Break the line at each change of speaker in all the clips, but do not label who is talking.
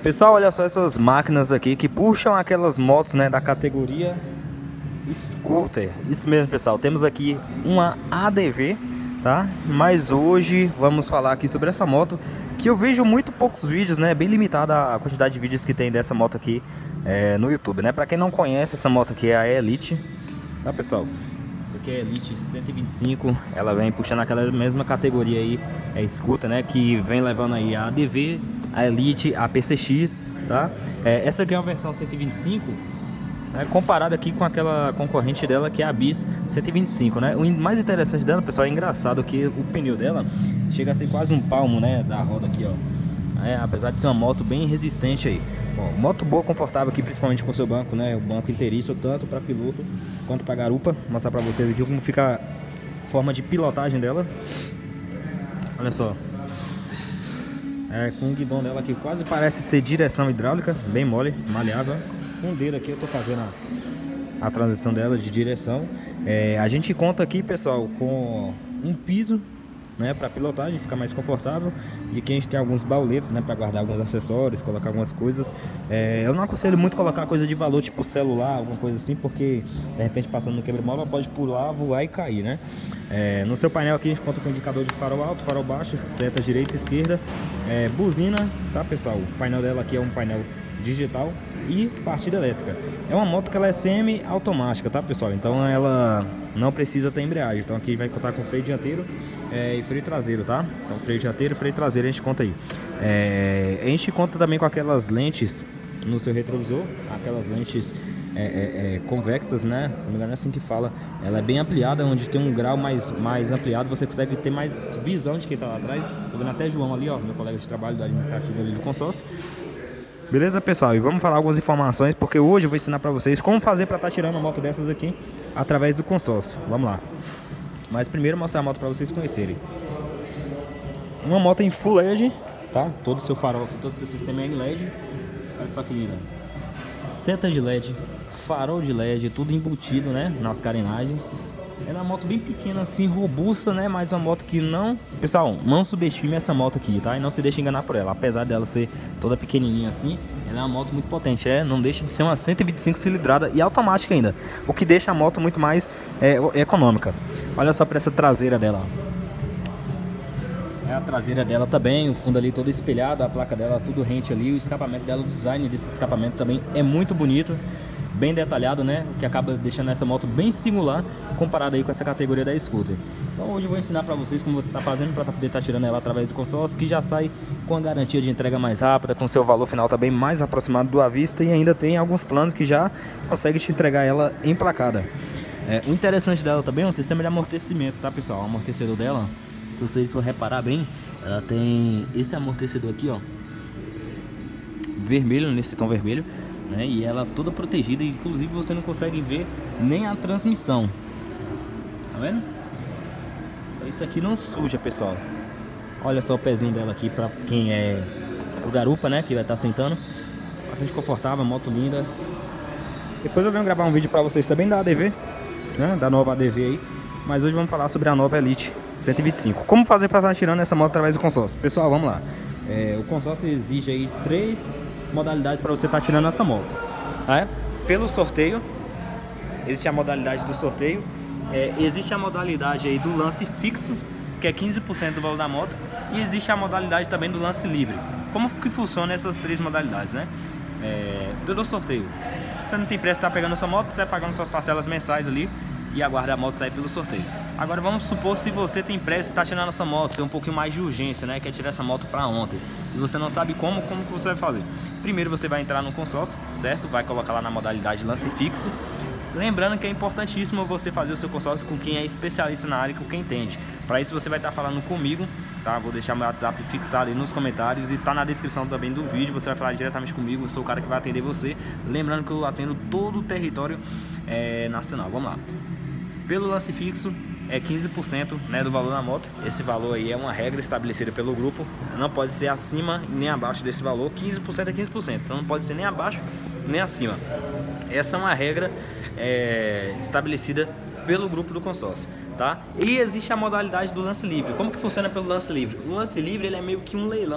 Pessoal, olha só essas máquinas aqui que puxam aquelas motos, né, da categoria Scooter. Isso mesmo, pessoal. Temos aqui uma ADV, tá? Mas hoje vamos falar aqui sobre essa moto que eu vejo muito poucos vídeos, né? Bem limitada a quantidade de vídeos que tem dessa moto aqui no YouTube, né? Para quem não conhece, essa moto aqui é a Elite, tá, pessoal? Essa aqui é a Elite 125, ela vem puxando aquela mesma categoria aí, Scooter, né? Que vem levando aí a ADV, a Elite, a PCX, tá? Essa aqui é uma versão 125, né, comparada aqui com aquela concorrente dela que é a Bis 125, né? O mais interessante dela, pessoal, é engraçado que o pneu dela chega a ser quase um palmo, né, da roda aqui, ó. Apesar de ser uma moto bem resistente aí. Bom, moto boa, confortável aqui, principalmente com o seu banco, né? O banco inteiriço, tanto para piloto quanto para garupa. Vou mostrar para vocês aqui como fica a forma de pilotagem dela. Olha só. Com o guidão dela aqui quase parece ser direção hidráulica, bem mole, maleável. Com o dedo aqui eu tô fazendo a transição dela de direção. A gente conta aqui, pessoal, com um piso, né, para pilotagem, ficar mais confortável. E aqui a gente tem alguns bauletos, né, para guardar alguns acessórios, colocar algumas coisas. Eu não aconselho muito colocar coisa de valor, tipo celular, alguma coisa assim, porque de repente passando no quebra-mola pode pular, voar e cair, né? No seu painel aqui a gente conta com indicador de farol alto, farol baixo, seta direita e esquerda, buzina, tá, pessoal? O painel dela aqui é um painel digital e partida elétrica. É uma moto que ela é semi-automática, tá, pessoal? Então ela não precisa ter embreagem. Então aqui vai contar com freio dianteiro e freio traseiro, tá? Então freio dianteiro e freio traseiro a gente conta aí. A gente conta também com aquelas lentes no seu retrovisor, aquelas lentes convexas, né? Se não me engano é assim que fala. Ela é bem ampliada, onde tem um grau mais ampliado, você consegue ter mais visão de quem tá lá atrás. Tô vendo até João ali, ó, meu colega de trabalho da administrativa ali do consórcio. Beleza, pessoal? E vamos falar algumas informações, porque hoje eu vou ensinar para vocês como fazer para estar tirando uma moto dessas aqui através do consórcio. Vamos lá. Mas primeiro mostrar a moto para vocês conhecerem. Uma moto em Full LED, tá? Todo o seu farol, todo o seu sistema é em LED. Olha só que linda. Seta de LED, farol de LED, tudo embutido, né? Nas carenagens. Ela é uma moto bem pequena assim, robusta, né? Mas uma moto que não... Pessoal, não subestime essa moto aqui, tá? E não se deixe enganar por ela. Apesar dela ser toda pequenininha assim, ela é uma moto muito potente. Não deixa de ser uma 125 cilindrada e automática ainda. O que deixa a moto muito mais econômica. Olha só para essa traseira dela, ó. A traseira dela também, o fundo ali todo espelhado, a placa dela tudo rente ali. O escapamento dela, o design desse escapamento também é muito bonito. Bem detalhado, né? Que acaba deixando essa moto bem singular comparada aí com essa categoria da Scooter. Então hoje eu vou ensinar para vocês como você está fazendo para poder estar tirando ela através do consórcio, que já sai com a garantia de entrega mais rápida, com seu valor final também mais aproximado do à vista, e ainda tem alguns planos que já consegue te entregar ela emplacada. O interessante dela também é o sistema de amortecimento, tá, pessoal? O amortecedor dela, se vocês for reparar bem, ela tem esse amortecedor aqui, ó, vermelho, nesse tom vermelho, né? E ela toda protegida, inclusive você não consegue ver nem a transmissão. Tá vendo? Então isso aqui não suja, pessoal. Olha só o pezinho dela aqui para quem é o garupa, né? Que vai estar sentando. Bastante confortável, moto linda. Depois eu venho gravar um vídeo para vocês também da ADV, né? Da nova ADV aí. Mas hoje vamos falar sobre a nova Elite 125. Como fazer para estar tirando essa moto através do consórcio? Pessoal, vamos lá. O consórcio exige aí 3 modalidades para você estar tirando essa moto, tá? Pelo sorteio, existe a modalidade do sorteio, existe a modalidade aí do lance fixo, que é 15% do valor da moto, e existe a modalidade também do lance livre. Como que funciona essas 3 modalidades, né? Pelo sorteio, se você não tem pressa de estar pegando a sua moto, você vai pagando suas parcelas mensais ali e aguarda a moto sair pelo sorteio. Agora vamos supor, se você tem pressa e está tirando essa moto, tem um pouquinho mais de urgência, né? Quer tirar essa moto para ontem e você não sabe como que você vai fazer. Primeiro você vai entrar no consórcio, certo? Vai colocar lá na modalidade lance fixo. Lembrando que é importantíssimo você fazer o seu consórcio com quem é especialista na área, com quem entende. Para isso você vai estar falando comigo, tá? Vou deixar meu WhatsApp fixado aí nos comentários, está na descrição também do vídeo. Você vai falar diretamente comigo, eu sou o cara que vai atender você. Lembrando que eu atendo todo o território nacional. Vamos lá. Pelo lance fixo é 15%, né, do valor da moto. Esse valor aí é uma regra estabelecida pelo grupo. Não pode ser acima nem abaixo desse valor. 15% é 15%. Então não pode ser nem abaixo nem acima. Essa é uma regra estabelecida pelo grupo do consórcio, tá? E existe a modalidade do lance livre. Como que funciona pelo lance livre? O lance livre ele é meio que um leilão,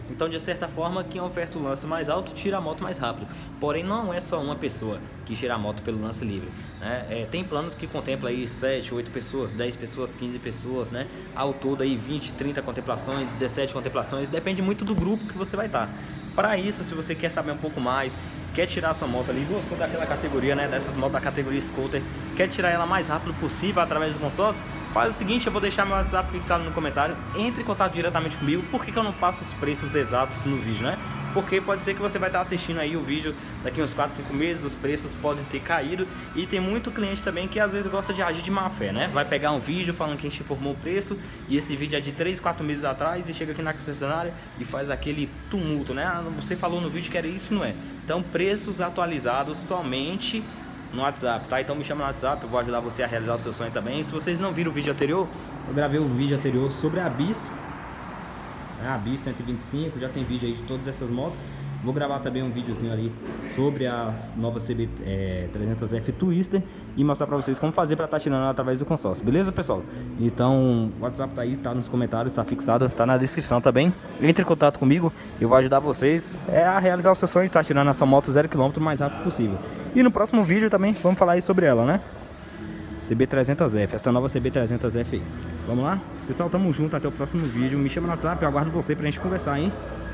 Então, de certa forma, quem oferta o lance mais alto tira a moto mais rápido. Porém, não é só uma pessoa que tira a moto pelo lance livre, né? Tem planos que contemplam aí 7, 8 pessoas, 10 pessoas, 15 pessoas, né? Ao todo aí 20, 30 contemplações, 17 contemplações, depende muito do grupo que você vai estar. Para isso, se você quer saber um pouco mais, quer tirar a sua moto ali, gostou daquela categoria, né, dessas motos da categoria Scooter, quer tirar ela mais rápido possível através do consórcio, faz o seguinte, eu vou deixar meu WhatsApp fixado no comentário, entre em contato diretamente comigo. Por que eu não passo os preços exatos no vídeo, né? Porque pode ser que você vai estar assistindo aí o vídeo daqui uns 4, 5 meses, os preços podem ter caído, e tem muito cliente também que às vezes gosta de agir de má fé, né? Vai pegar um vídeo falando que a gente informou o preço, e esse vídeo é de 3, 4 meses atrás, e chega aqui na concessionária e faz aquele tumulto, né? Ah, você falou no vídeo que era isso, não é? Então, preços atualizados somente no WhatsApp, tá? Então me chama no WhatsApp, eu vou ajudar você a realizar o seu sonho também. Se vocês não viram o vídeo anterior, eu gravei um vídeo anterior sobre a Bis, a Bis 125, já tem vídeo aí de todas essas motos. Vou gravar também um videozinho ali sobre a nova CB 300F Twister e mostrar pra vocês como fazer pra estar tirando ela através do consórcio, beleza, pessoal? Então, o WhatsApp tá aí, tá nos comentários, tá fixado, tá na descrição também. Entre em contato comigo, eu vou ajudar vocês a realizar o seu sonho de estar tirando a sua moto 0 km o mais rápido possível. E no próximo vídeo também vamos falar aí sobre ela, né? CB300F, essa nova CB300F aí. Vamos lá? Pessoal, tamo junto, até o próximo vídeo. Me chama no WhatsApp, eu aguardo você pra gente conversar, hein?